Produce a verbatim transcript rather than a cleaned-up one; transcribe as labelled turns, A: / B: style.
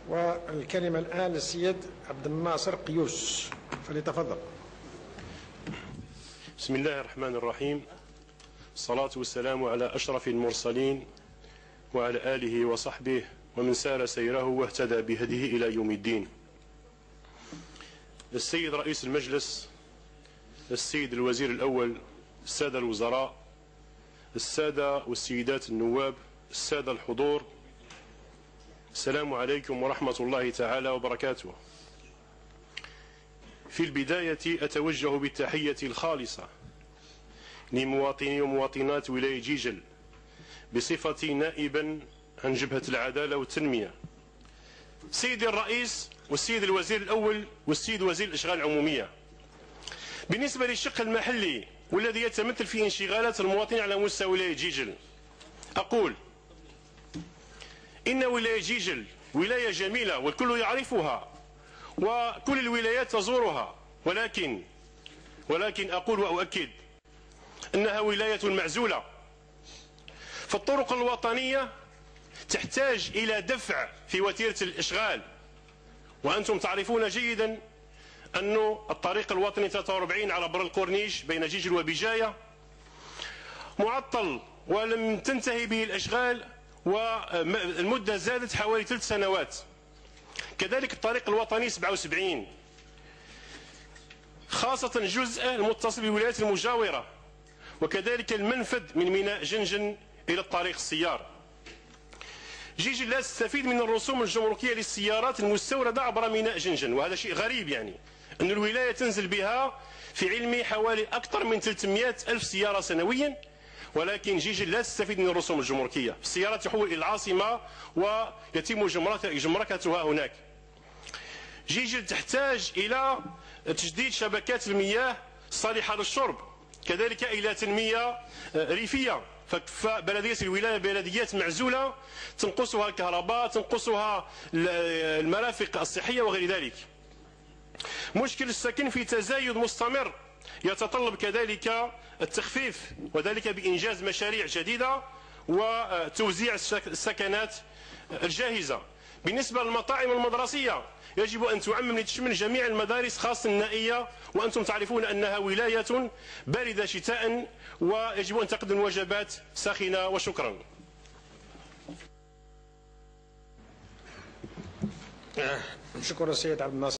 A: والكلمة الآن للسيد عبد الناصر قيوس، فليتفضل.
B: بسم الله الرحمن الرحيم. الصلاة والسلام على أشرف المرسلين وعلى آله وصحبه ومن سار سيره واهتدى بهديه إلى يوم الدين. السيد رئيس المجلس، السيد الوزير الأول، السادة الوزراء، السادة والسيدات النواب، السادة الحضور، السلام عليكم ورحمة الله تعالى وبركاته. في البداية أتوجه بالتحية الخالصة لمواطني ومواطنات ولاية جيجل بصفتي نائبا عن جبهة العدالة والتنمية. سيدي الرئيس والسيد الوزير الأول والسيد وزير الإشغال العمومية، بالنسبة للشق المحلي والذي يتمثل في انشغالات المواطنين على مستوى ولاية جيجل، أقول إن ولاية جيجل ولاية جميلة والكل يعرفها وكل الولايات تزورها، ولكن ولكن أقول وأؤكد أنها ولاية معزولة. فالطرق الوطنية تحتاج إلى دفع في وتيرة الإشغال، وأنتم تعرفون جيدا أن الطريق الوطني ثلاثة وأربعين على بر القرنيش بين جيجل وبجاية معطل ولم تنتهي به الأشغال، والمدة زادت حوالي ثلاث سنوات. كذلك الطريق الوطني سبعة وسبعين، خاصة الجزء المتصل بالولايات المجاورة، وكذلك المنفذ من ميناء جنجن إلى الطريق السيار. جيجل لا تستفيد من الرسوم الجمركية للسيارات المستوردة عبر ميناء جنجن، وهذا شيء غريب، يعني أن الولاية تنزل بها في علمي حوالي أكثر من ثلاثمئة ألف سيارة سنويا، ولكن جيجل لا تستفيد من الرسوم الجمركية. السيارات تحول إلى العاصمة ويتم جمركتها هناك. جيجل تحتاج إلى تجديد شبكات المياه الصالحة للشرب، كذلك إلى تنمية ريفية. فبلدية الولاية بلديات معزولة تنقصها الكهرباء، تنقصها المرافق الصحية وغير ذلك. مشكل السكن في تزايد مستمر يتطلب كذلك التخفيف، وذلك بإنجاز مشاريع جديدة وتوزيع السكنات الجاهزة. بالنسبة للمطاعم المدرسية يجب أن تعمم لتشمل جميع المدارس خاصة النائية، وأنتم تعرفون أنها ولاية باردة شتاء ويجب أن تقدم وجبات ساخنة. وشكرا.
A: شكرا السيد عبد الناصر.